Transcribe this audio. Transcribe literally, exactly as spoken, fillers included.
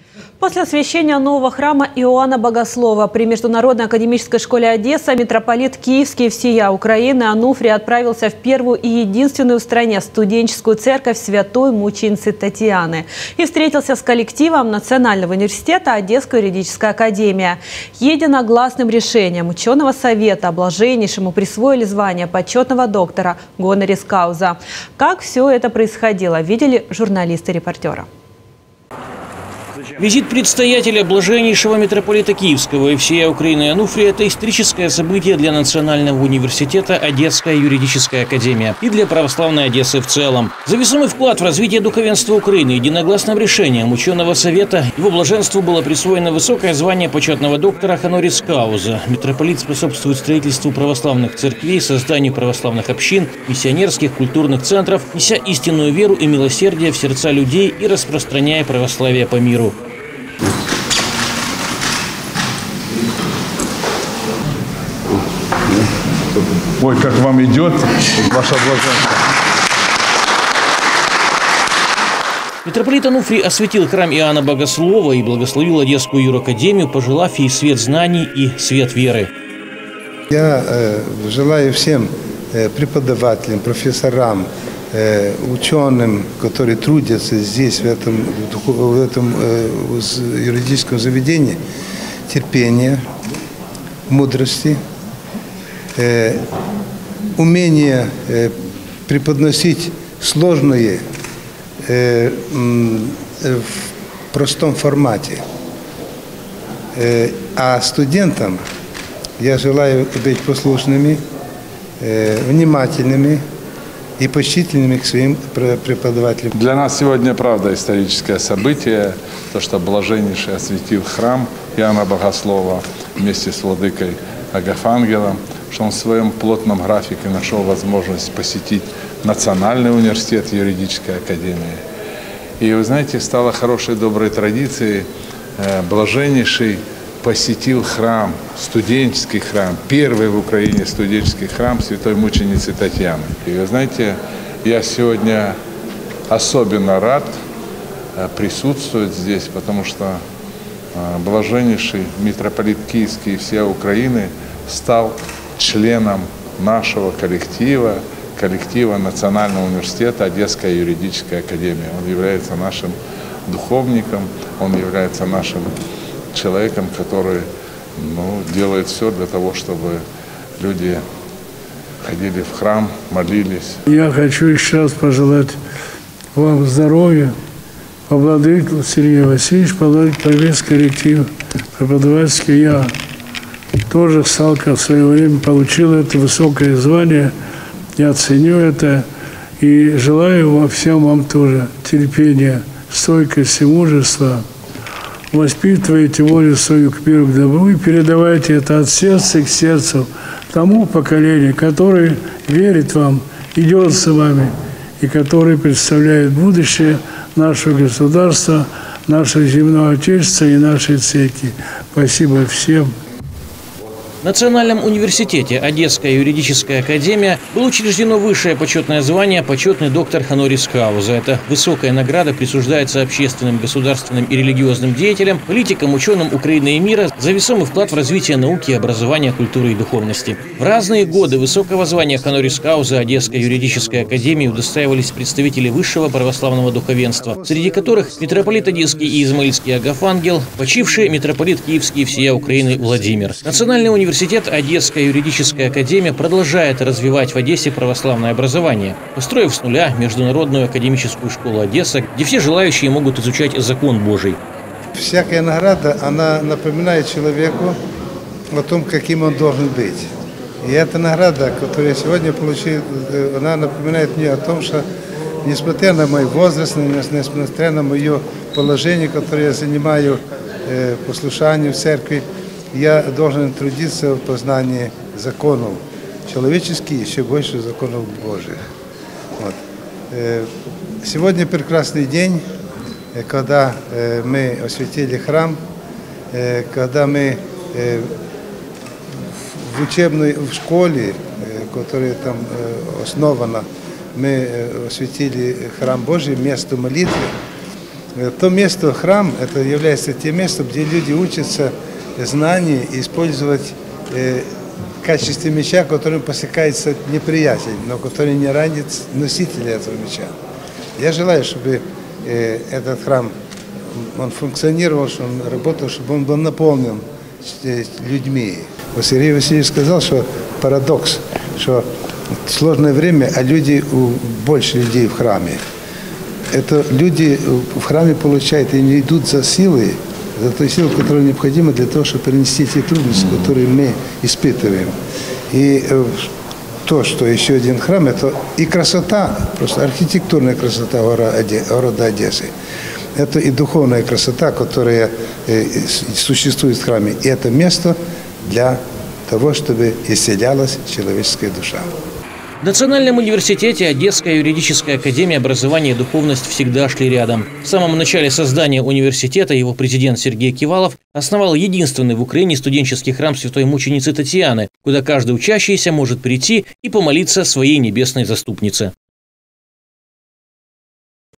После освящения нового храма Иоанна Богослова при Международной академической школе Одесса митрополит Киевский и всея Украины Ануфрий отправился в первую и единственную в стране студенческую церковь Святой Мученицы Татьяны и встретился с коллективом Национального университета Одесская юридическая академия. Единогласным решением ученого совета блаженнейшему присвоили звание почетного доктора гонорис кауза. Как все это происходило, видели журналисты-репортера. Визит предстоятеля блаженнейшего митрополита Киевского и всея Украины Ануфрия – это историческое событие для Национального университета Одесская юридическая академия и для православной Одессы в целом. За весомый вклад в развитие духовенства Украины единогласным решением ученого совета его блаженству было присвоено высокое звание почетного доктора хонорис кауза. Митрополит способствует строительству православных церквей, созданию православных общин, миссионерских культурных центров, неся истинную веру и милосердие в сердца людей и распространяя православие по миру. Ой, как вам идет ваше блаженство. Митрополит Ануфрий осветил храм Иоанна Богослова и благословил Одесскую юракадемию, пожелав ей свет знаний и свет веры. Я э, желаю всем э, преподавателям, профессорам, э, ученым, которые трудятся здесь, в этом, в этом э, юридическом заведении, терпения, мудрости, э, умение э, преподносить сложные э, э, в простом формате. Э, а студентам я желаю быть послушными, э, внимательными и почтительными к своим преподавателям. Для нас сегодня, правда, историческое событие, то, что блаженнейший осветил храм Иоанна Богослова вместе с владыкой Агафангелом, что он в своем плотном графике нашел возможность посетить Национальный университет юридической академии. И, вы знаете, стало хорошей, доброй традицией, э, блаженнейший посетил храм, студенческий храм, первый в Украине студенческий храм Святой Мученицы Татьяны. И вы знаете, я сегодня особенно рад присутствовать здесь, потому что блаженнейший митрополит Киевский и всея Украины стал членом нашего коллектива, коллектива Национального университета Одесская юридическая академия. Он является нашим духовником, он является нашим человеком, который ну, делает все для того, чтобы люди ходили в храм, молились. Я хочу еще раз пожелать вам здоровья, поблагодарить Сергея Васильевича, поблагодарить весь коллектив преподавательский. Я тоже Салка в свое время получил это высокое звание. Я ценю это и желаю вам всем вам тоже терпения, стойкости, мужества. Воспитывайте волю свою к миру, к добру и передавайте это от сердца к сердцу тому поколению, которое верит вам, идет с вами и который представляет будущее нашего государства, нашего земного отечества и нашей церкви. Спасибо всем. В Национальном университете Одесская юридическая академия было учреждено высшее почетное звание «Почетный доктор хонорис кауза». Это высокая награда присуждается общественным, государственным и религиозным деятелям, политикам, ученым Украины и мира за весомый вклад в развитие науки, образования, культуры и духовности. В разные годы высокого звания хонорис кауза Одесской юридической академии удостаивались представители высшего православного духовенства, среди которых митрополит Одесский и Измаильский Агафангел, почивший митрополит Киевский и всея Украины Владимир. Национальный университет Университет Одесская юридическая академия продолжает развивать в Одессе православное образование, построив с нуля Международную академическую школу Одесса, где все желающие могут изучать закон Божий. Всякая награда, она напоминает человеку о том, каким он должен быть. И эта награда, которую я сегодня получил, она напоминает мне о том, что несмотря на мой возраст, несмотря на мое положение, которое я занимаю послушанию в церкви, я должен трудиться в познании законов человеческих и еще больше законов Божьих. Вот. Сегодня прекрасный день, когда мы осветили храм, когда мы в учебной в школе, которая там основана, мы осветили храм Божий, место молитвы. То место, храм, это является тем местом, где люди учатся знания и использовать э, в качестве меча, которым посекается неприятель, но который не ранит носителя этого меча. Я желаю, чтобы э, этот храм, он функционировал, чтобы он работал, чтобы он был наполнен людьми. Вот Сергей Васильевич сказал, что парадокс, что сложное время, а люди, больше людей в храме. Это люди в храме получают, и не идут за силой, за той силой, которая необходима для того, чтобы перенести те трудности, которые мы испытываем. И то, что еще один храм, это и красота, просто архитектурная красота города Одессы. Это и духовная красота, которая существует в храме. И это место для того, чтобы исцелялась человеческая душа. В Национальном университете Одесская юридическая академия образования и духовность всегда шли рядом. В самом начале создания университета его президент Сергей Кивалов основал единственный в Украине студенческий храм святой мученицы Татьяны, куда каждый учащийся может прийти и помолиться своей небесной заступнице.